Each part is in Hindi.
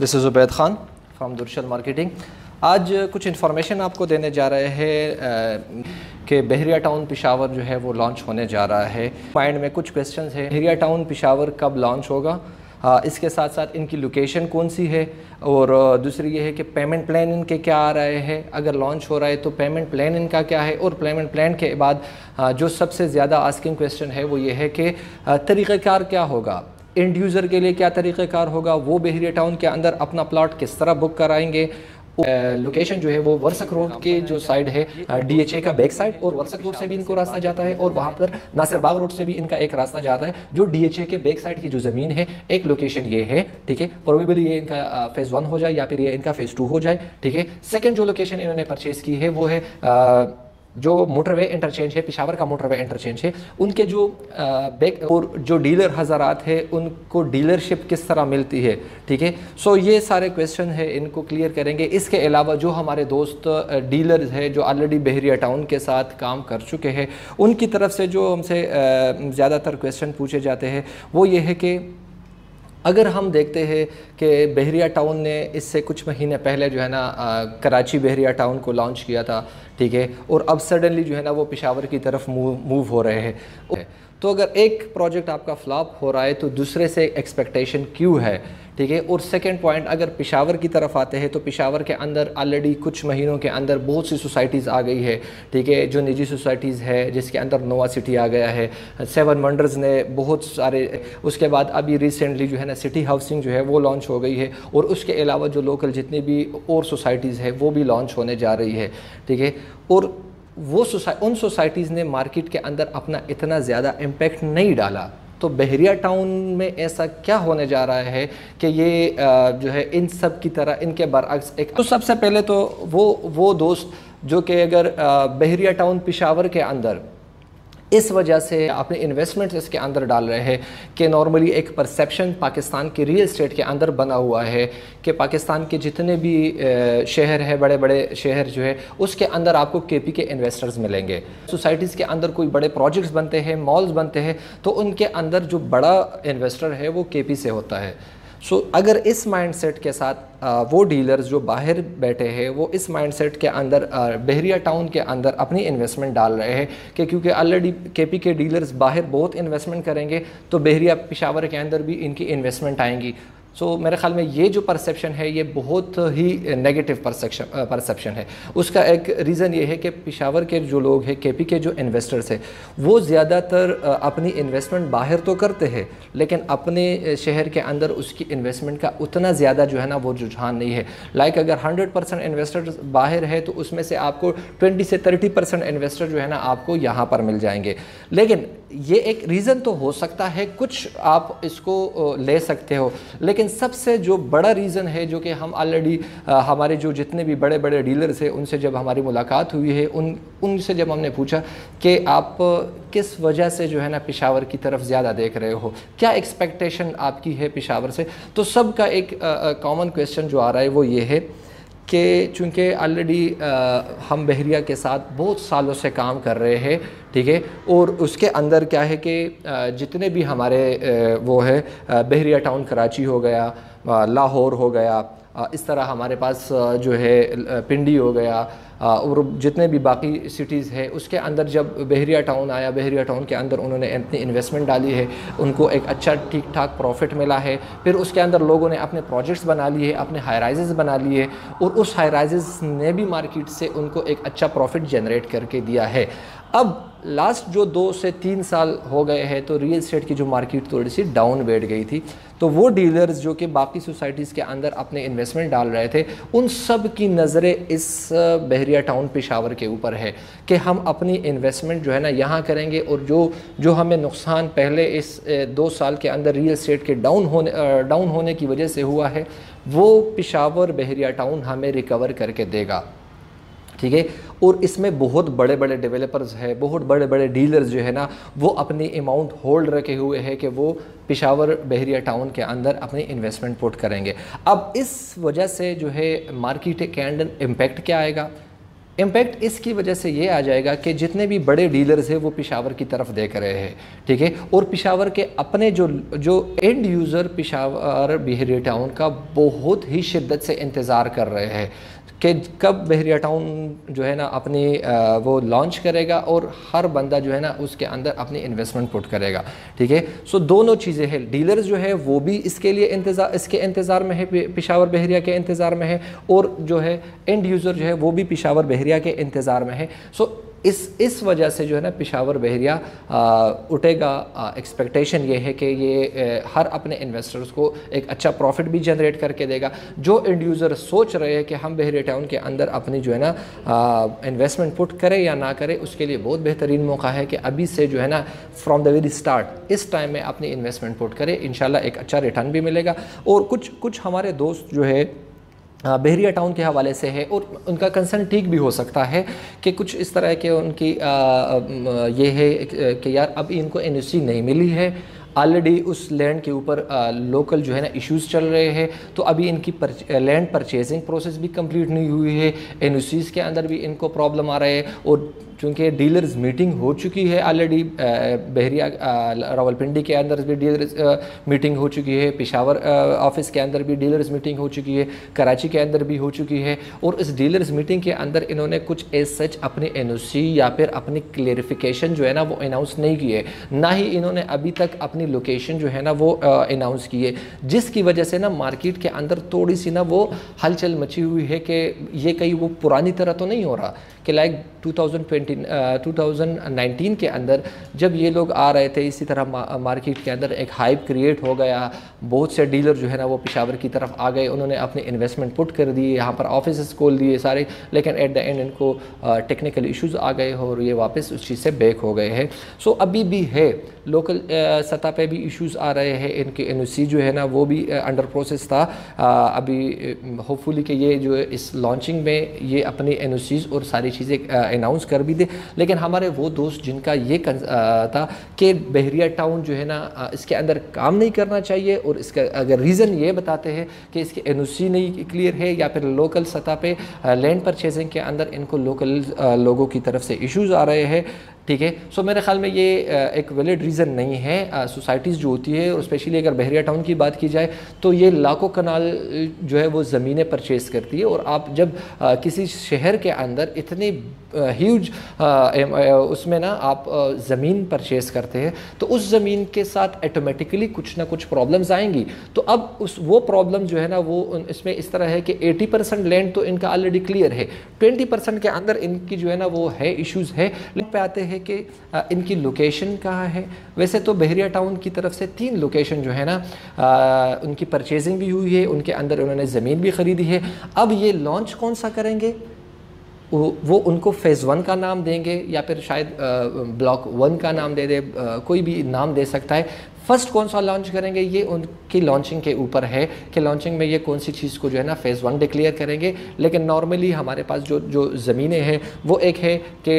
This is Ubaid Khan from Durshan marketing. आज कुछ इन्फॉर्मेशन आपको देने जा रहे हैं कि बहरिया टाउन पेशावर जो है वो लॉन्च होने जा रहा है। माइंड में कुछ क्वेश्चंस है, बहरिया टाउन पेशावर कब लॉन्च होगा, इसके साथ साथ इनकी लोकेशन कौन सी है, और दूसरी ये है कि पेमेंट प्लान इनके क्या आ रहे हैं। अगर लॉन्च हो रहा है तो पेमेंट प्लान इनका क्या है, और पेमेंट प्लान के बाद जो सबसे ज़्यादा आस्किंग क्वेश्चन है वो ये है कि तरीक़ाकार क्या होगा, एंड यूज़र के लिए क्या तरीक़ाकार होगा, वो बहरिया टाउन के अंदर अपना प्लॉट किस तरह बुक कराएंगे। लोकेशन जो है वो वर्सक रोड के जो साइड है DHA का बैक साइड, और वर्सक रोड से भी इनको रास्ता जाता है, और वहाँ पर नासिर बाग रोड से भी इनका एक रास्ता जाता है जो DHA के बैक साइड की जो ज़मीन है। एक लोकेशन ये है, ठीक है। प्रोबेबली ये इनका फेज़ 1 हो जाए या फिर ये इनका फेज़ 2 हो जाए, ठीक है। सेकेंड जो लोकेशन इन्होंने परचेज़ की है वो है जो मोटरवे इंटरचेंज है, पेशावर का मोटरवे इंटरचेंज है। उनके जो बैक और जो डीलर हज़रात है उनको डीलरशिप किस तरह मिलती है, ठीक है। सो ये सारे क्वेश्चन है, इनको क्लियर करेंगे। इसके अलावा जो हमारे दोस्त डीलर्स है जो ऑलरेडी बहरिया टाउन के साथ काम कर चुके हैं, उनकी तरफ से जो हमसे ज़्यादातर क्वेश्चन पूछे जाते हैं वो ये है कि अगर हम देखते हैं कि बहरिया टाउन ने इससे कुछ महीने पहले जो है ना कराची बहरिया टाउन को लॉन्च किया था, ठीक है, और अब सडनली जो है ना वो पेशावर की तरफ मूव हो रहे हैं। तो अगर एक प्रोजेक्ट आपका फ्लॉप हो रहा है तो दूसरे से एक्सपेक्टेशन क्यों है, ठीक है। और सेकंड पॉइंट, अगर पेशावर की तरफ आते हैं तो पेशावर के अंदर ऑलरेडी कुछ महीनों के अंदर बहुत सी सोसाइटीज़ आ गई है, ठीक है, जो निजी सोसाइटीज़ है, जिसके अंदर नोवा सिटी आ गया है, 7 वंडर्स ने बहुत सारे, उसके बाद अभी रिसेंटली जो है ना सिटी हाउसिंग जो है वो लॉन्च हो गई है, और उसके अलावा जो लोकल जितनी भी और सोसाइटीज़ है वो भी लॉन्च होने जा रही है, ठीक है। और वो उन सोसाइटीज़ ने मार्केट के अंदर अपना इतना ज़्यादा इम्पेक्ट नहीं डाला। तो बहरिया टाउन में ऐसा क्या होने जा रहा है कि ये जो है इन सब की तरह इनके बरअक्स एक। तो सबसे पहले तो वो दोस्त जो कि अगर बहरिया टाउन पेशावर के अंदर इस वजह से अपने इन्वेस्टमेंट इसके अंदर डाल रहे हैं कि नॉर्मली एक परसेप्शन पाकिस्तान के रियल एस्टेट के अंदर बना हुआ है कि पाकिस्तान के जितने भी शहर है, बड़े बड़े शहर जो है, उसके अंदर आपको KP के इन्वेस्टर्स मिलेंगे। सोसाइटीज़ के अंदर कोई बड़े प्रोजेक्ट्स बनते हैं, मॉल्स बनते हैं, तो उनके अंदर जो बड़ा इन्वेस्टर है वो KP से होता है। सो अगर इस माइंडसेट के साथ वो डीलर्स जो बाहर बैठे हैं वो इस माइंडसेट के अंदर बहरिया टाउन के अंदर अपनी इन्वेस्टमेंट डाल रहे हैं कि क्योंकि ऑलरेडी KP के डीलर्स बाहर बहुत इन्वेस्टमेंट करेंगे तो बहरिया पेशावर के अंदर भी इनकी इन्वेस्टमेंट आएंगी। सो मेरे ख्याल में ये जो परसेप्शन है ये बहुत ही नेगेटिव परसेप्शन है। उसका एक रीज़न ये है कि पेशावर के जो लोग हैं, KP के जो इन्वेस्टर्स हैं, वो ज़्यादातर अपनी इन्वेस्टमेंट बाहर तो करते हैं लेकिन अपने शहर के अंदर उसकी इन्वेस्टमेंट का उतना ज़्यादा जो है ना वो रुझान नहीं है। लाइक अगर 100% इन्वेस्टर बाहर है तो उसमें से आपको 20 से 30% इन्वेस्टर जो है ना आपको यहाँ पर मिल जाएंगे। लेकिन ये एक रीज़न तो हो सकता है, कुछ आप इसको ले सकते हो, लेकिन सबसे जो बड़ा रीज़न है जो कि हम ऑलरेडी हमारे जो जितने भी बड़े बड़े डीलर्स हैं उनसे जब हमारी मुलाकात हुई है, उनसे जब हमने पूछा कि आप किस वजह से जो है ना पेशावर की तरफ ज़्यादा देख रहे हो, क्या एक्सपेक्टेशन आपकी है पेशावर से, तो सबका एक कॉमन क्वेश्चन जो आ रहा है वो ये है कि चूँकि ऑलरेडी हम बहरिया के साथ बहुत सालों से काम कर रहे हैं, ठीक है, और उसके अंदर क्या है कि जितने भी हमारे वो है बहरिया टाउन कराची हो गया, लाहौर हो गया, इस तरह हमारे पास जो है पिंडी हो गया, और जितने भी बाकी सिटीज़ है उसके अंदर जब बहरिया टाउन आया, बहरिया टाउन के अंदर उन्होंने अपनी इन्वेस्टमेंट डाली है, उनको एक अच्छा ठीक ठाक प्रॉफिट मिला है। फिर उसके अंदर लोगों ने अपने प्रोजेक्ट्स बना लिए, अपने हाई राइजेस बना लिए, और उस हाई राइजेस ने भी मार्केट से उनको एक अच्छा प्रॉफिट जनरेट करके दिया है। अब लास्ट जो 2 से 3 साल हो गए हैं तो रियल एस्टेट की जो मार्केट थोड़ी सी डाउन बैठ गई थी, तो वो डीलर्स जो कि बाकी सोसाइटीज़ के अंदर अपने इन्वेस्टमेंट डाल रहे थे उन सब की नज़रें इस बहरिया टाउन पेशावर के ऊपर है कि हम अपनी इन्वेस्टमेंट जो है ना यहाँ करेंगे, और जो हमें नुकसान पहले इस 2 साल के अंदर रियल एस्टेट के डाउन होने की वजह से हुआ है वो पेशावर बहरिया टाउन हमें रिकवर करके देगा, ठीक है। और इसमें बहुत बड़े बड़े डेवलपर्स हैं, बहुत बड़े बड़े डीलर्स जो है ना वो अपनी अमाउंट होल्ड रखे हुए हैं कि वो पेशावर बहरिया टाउन के अंदर अपनी इन्वेस्टमेंट पुट करेंगे। अब इस वजह से जो है मार्केट के अंदर इम्पैक्ट क्या आएगा, इम्पैक्ट इसकी वजह से ये आ जाएगा कि जितने भी बड़े डीलर्स हैं वो पेशावर की तरफ देख रहे हैं, ठीक है, और पेशावर के अपने जो जो end user Peshawar Bahria town का बहुत ही शिद्दत से इंतज़ार कर रहे हैं कि कब बहरिया टाउन जो है ना अपनी वो लॉन्च करेगा और हर बंदा जो है ना उसके अंदर अपनी इन्वेस्टमेंट पुट करेगा, ठीक है। सो दोनों चीज़ें हैं, डीलर्स जो है वो भी इसके लिए इसके इंतज़ार में है, पेशावर बहरिया के इंतज़ार में है, और जो है एंड यूज़र जो है वो भी पेशावर बहरिया के इंतज़ार में है। सो इस वजह से जो है ना पेशावर बहरिया उठेगा। एक्सपेक्टेशन ये है कि ये हर अपने इन्वेस्टर्स को एक अच्छा प्रॉफिट भी जनरेट करके देगा। जो एंड यूज़र सोच रहे हैं कि हम बहरिया टाउन के अंदर अपनी जो है ना इन्वेस्टमेंट पुट करें या ना करें, उसके लिए बहुत बेहतरीन मौका है कि अभी से जो है ना फ्रॉम द वेरी स्टार्ट इस टाइम में अपनी इन्वेस्टमेंट पुट करें, इंशाल्लाह एक अच्छा रिटर्न भी मिलेगा। और कुछ हमारे दोस्त जो है बहरिया टाउन के हवाले से है, और उनका कंसर्न ठीक भी हो सकता है कि कुछ इस तरह के उनकी ये है कि यार अभी इनको एनओसी नहीं मिली है, ऑलरेडी उस लैंड के ऊपर लोकल जो है ना इश्यूज़ चल रहे हैं, तो अभी इनकी लैंड परचेजिंग प्रोसेस भी कंप्लीट नहीं हुई है, एनओसीज़ के अंदर भी इनको प्रॉब्लम आ रहे हैं। और चूँकि डीलर्स मीटिंग हो चुकी है ऑलरेडी, बहरिया रावलपिंडी के अंदर भी डीलर्स मीटिंग हो चुकी है, पेशावर ऑफिस के अंदर भी डीलर्स मीटिंग हो चुकी है, कराची के अंदर भी हो चुकी है, और इस डीलर्स मीटिंग के अंदर इन्होंने कुछ एज सच अपनी एनओसी या फिर अपनी क्लेरिफिकेशन जो है ना वो अनाउंस नहीं की है, ना ही इन्होंने अभी तक अपनी लोकेशन जो है ना वो अनाउंस की है, जिसकी वजह से ना मार्केट के अंदर थोड़ी सी ना वो हलचल मची हुई है कि ये कहीं वो पुरानी तरह तो नहीं हो रहा कि लाइक 2019 के अंदर जब ये लोग आ रहे थे, इसी तरह मार्केट के अंदर एक हाइप क्रिएट हो गया, बहुत से डीलर जो है ना वो पेशावर की तरफ आ गए, उन्होंने अपनी इन्वेस्टमेंट पुट कर दी, यहाँ पर ऑफिस खोल दिए सारे, लेकिन एट द एंड इनको टेक्निकल इश्यूज़ आ गए और ये वापस उस चीज़ से बैक हो गए हैं। सो अभी भी है लोकल सतह पे भी इश्यूज़ आ रहे हैं, इनके एनओसी जो है ना वो भी अंडर प्रोसेस था। अभी होपफुली कि ये जो इस लॉन्चिंग में ये अपनी एनओसीज़ और सारी चीज़ें अनाउंस कर भी दे, लेकिन हमारे वो दोस्त जिनका ये था कि बहरिया टाउन जो है ना इसके अंदर काम नहीं करना चाहिए, और इसका अगर रीज़न ये बताते हैं कि इसकी एनओसी नहीं क्लियर है या फिर लोकल सतह पे लैंड परचेजिंग के अंदर इनको लोकल लोगों की तरफ से इश्यूज़ आ रहे हैं, ठीक है। सो मेरे ख्याल में ये एक वैलिड रीज़न नहीं है। सोसाइटीज़ जो होती है, और स्पेशली अगर बहरिया टाउन की बात की जाए तो ये लाखों कनाल जो है वो ज़मीनें परचेज़ करती है, और आप जब किसी शहर के अंदर इतनी ह्यूज उसमें ना आप ज़मीन परचेज़ करते हैं तो उस ज़मीन के साथ ऑटोमेटिकली कुछ ना कुछ प्रॉब्लम्स आएंगी। तो अब वो प्रॉब्लम जो है ना वो इसमें इस तरह है कि 80% लैंड तो इनका ऑलरेडी क्लियर है, 20% के अंदर इनकी जो है ना वो है इश्यूज़ है। पे आते हैं कि इनकी लोकेशन कहाँ है। वैसे तो बहरिया टाउन की तरफ से 3 लोकेशन जो है ना उनकी परचेजिंग भी हुई है, उनके अंदर उन्होंने ज़मीन भी ख़रीदी है। अब ये लॉन्च कौन सा करेंगे, वो उनको फ़ेज़ 1 का नाम देंगे या फिर शायद ब्लॉक 1 का नाम दे दे, कोई भी नाम दे सकता है। फ़र्स्ट कौन सा लॉन्च करेंगे ये उनकी लॉन्चिंग के ऊपर है कि लॉन्चिंग में ये कौन सी चीज़ को जो है ना फ़ेज़ 1 डिक्लेयर करेंगे। लेकिन नॉर्मली हमारे पास जो ज़मीनें हैं वो एक है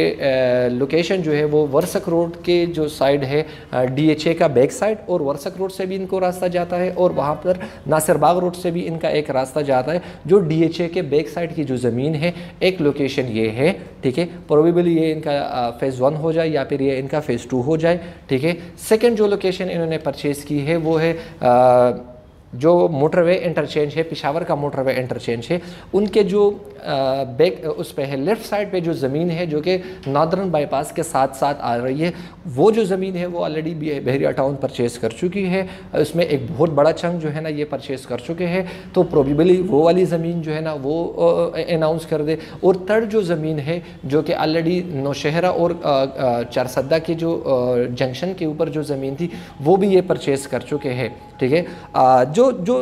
कि लोकेशन जो है वो वर्सक रोड के जो साइड है DHA का बैक साइड, और वर्सक रोड से भी इनको रास्ता जाता है, और वहाँ पर नासिर बाग रोड से भी इनका एक रास्ता जाता है। जो DHA के बैक साइड की जो ज़मीन है एक लोकेशन ये है, ठीक है। प्रोबेबली ये इनका फ़ेज़ 1 हो जाए या फिर ये इनका फ़ेज़ 2 हो जाए, ठीक है। सेकेंड जो लोकेशन इन्होंने परचेज़ की है वो है जो मोटरवे इंटरचेंज है, पेशावर का मोटरवे इंटरचेंज है, उनके जो बैक उस पे है लेफ़्ट साइड पे जो ज़मीन है जो कि नॉर्दर्न बाईपास के साथ साथ आ रही है, वो जो ज़मीन है वो ऑलरेडी बहरिया टाउन परचेज़ कर चुकी है। उसमें एक बहुत बड़ा चंक जो है ना ये परचेज़ कर चुके हैं, तो प्रोबेबली वो वाली ज़मीन जो है ना वो अनाउंस कर दे। और थर्ड जो ज़मीन है जो कि ऑलरेडी नौशहरा और चारसद्दा की जो जंक्शन के ऊपर जो ज़मीन थी वो भी ये परचेज़ कर चुके हैं, ठीक है। जो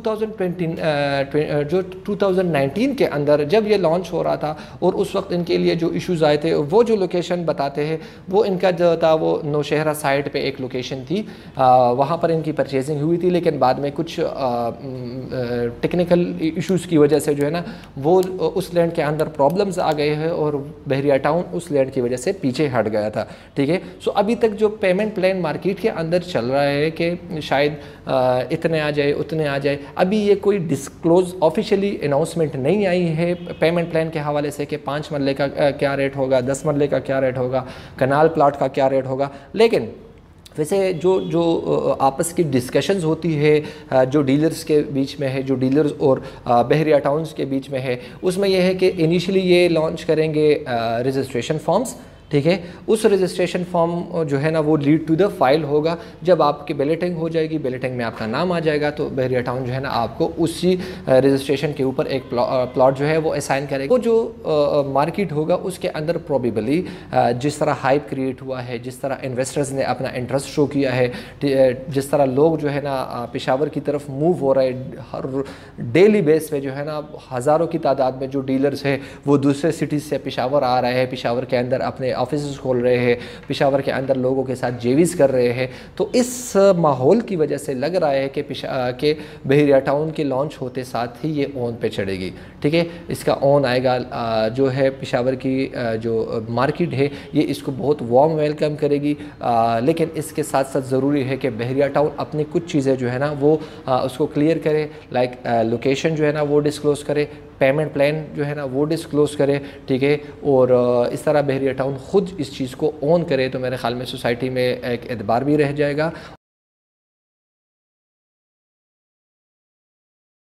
2019 के अंदर जब ये लॉन्च हो रहा था और उस वक्त इनके लिए जो इश्यूज़ आए थे, वो जो लोकेशन बताते हैं वो इनका जो था वो नौशहरा साइड पे एक लोकेशन थी, वहाँ पर इनकी परचेजिंग हुई थी, लेकिन बाद में कुछ टेक्निकल इश्यूज़ की वजह से जो है ना वो उस लैंड के अंदर प्रॉब्लम्स आ गए हैं और बहरिया टाउन उस लैंड की वजह से पीछे हट गया था, ठीक है। सो अभी तक जो पेमेंट प्लान मार्केट के अंदर चल रहा है कि शायद इतने आ जाए उतने आ जाए। अभी ये कोई डिस्क्लोज ऑफिशियली अनाउंसमेंट नहीं आई है पेमेंट प्लान के हवाले से कि 5 मरले का क्या रेट होगा, 10 मरले का क्या रेट होगा, कनाल प्लाट का क्या रेट होगा। लेकिन वैसे जो जो आपस की डिस्कशंस होती है जो डीलर्स के बीच में है, जो डीलर्स और बहरिया टाउन्स के बीच में है, उसमें यह है कि इनिशियली ये लॉन्च करेंगे रजिस्ट्रेशन फॉर्म्स, ठीक है। उस रजिस्ट्रेशन फॉर्म जो है ना वो लीड टू द फाइल होगा। जब आपकी बैलेटिंग हो जाएगी, बैलेटिंग में आपका नाम आ जाएगा, तो बहरिया टाउन जो है ना आपको उसी रजिस्ट्रेशन के ऊपर एक प्लॉट जो है वो असाइन करेगा। वो जो मार्केट होगा उसके अंदर प्रोबेबली जिस तरह हाइप क्रिएट हुआ है, जिस तरह इन्वेस्टर्स ने अपना इंटरेस्ट शो किया है, जिस तरह लोग जो है ना पेशावर की तरफ मूव हो रहे हैं, हर डेली बेस पे जो है ना हज़ारों की तादाद में जो डीलर्स है वो दूसरे सिटीज़ से पेशावर आ रहे हैं, पेशावर के अंदर अपने ऑफिस खोल रहे हैं, पेशावर के अंदर लोगों के साथ जेवीज़ कर रहे हैं। तो इस माहौल की वजह से लग रहा है कि बहरिया टाउन के लॉन्च होते साथ ही ये ऑन पे चढ़ेगी, ठीक है। इसका ऑन आएगा, जो है पेशावर की जो मार्केट है ये इसको बहुत वार्म वेलकम करेगी। लेकिन इसके साथ साथ ज़रूरी है कि बहरिया टाउन अपनी कुछ चीज़ें जो है ना वो उसको क्लियर करे, लाइक लोकेशन जो है ना वो डिस्क्लोज़ करे, पेमेंट प्लान जो है ना वो डिस्क्लोज़ करे, ठीक है। और इस तरह बहरिया टाउन ख़ुद इस चीज़ को ऑन करे तो मेरे ख्याल में सोसाइटी में एक एतबार भी रह जाएगा।